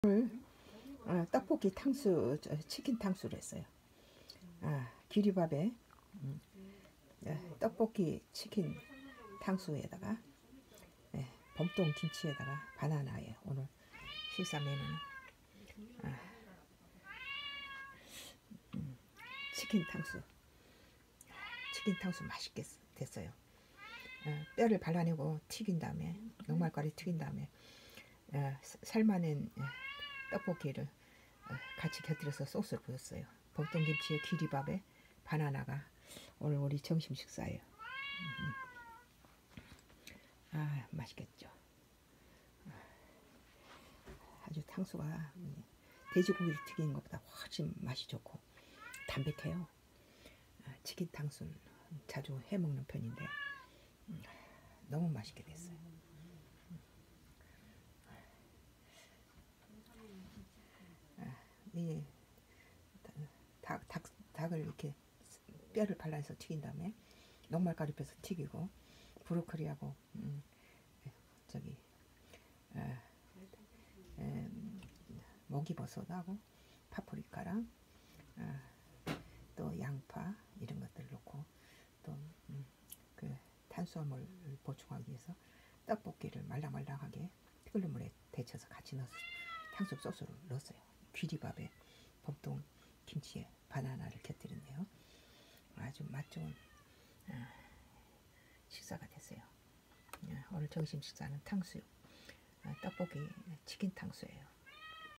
오늘 떡볶이 탕수, 치킨 탕수를 했어요. 기리밥에 떡볶이 치킨 탕수에다가 봄동 김치에다가 바나나에 오늘 식사 메뉴는 치킨 탕수 맛있게 됐어요. 뼈를 발라내고 튀긴 다음에 녹말가루 튀긴 다음에 삶아낸 떡볶이를 같이 곁들여서 소스를 부었어요. 봄동김치에 기리밥에 바나나가 오늘 우리 점심 식사예요. 맛있겠죠. 아주 탕수가 돼지고기를 튀기는 것보다 훨씬 맛이 좋고 담백해요. 치킨 탕수는 자주 해먹는 편인데 너무 맛있게 됐어요. 이 닭을 이렇게 뼈를 발라서 튀긴 다음에 녹말가루 펴서 튀기고 브로콜리하고 목이버섯하고 파프리카랑 또 양파 이런 것들 넣고 또 그 탄수화물을 보충하기 위해서 떡볶이를 말랑말랑하게 끓는 물에 데쳐서 같이 넣어서 탕수육 소스를 넣었어요. 귀리밥에 봄동 김치에 바나나를 곁들였네요. 아주 맛 좋은 식사가 됐어요. 오늘 점심 식사는 탕수육, 떡볶이 치킨 탕수예요.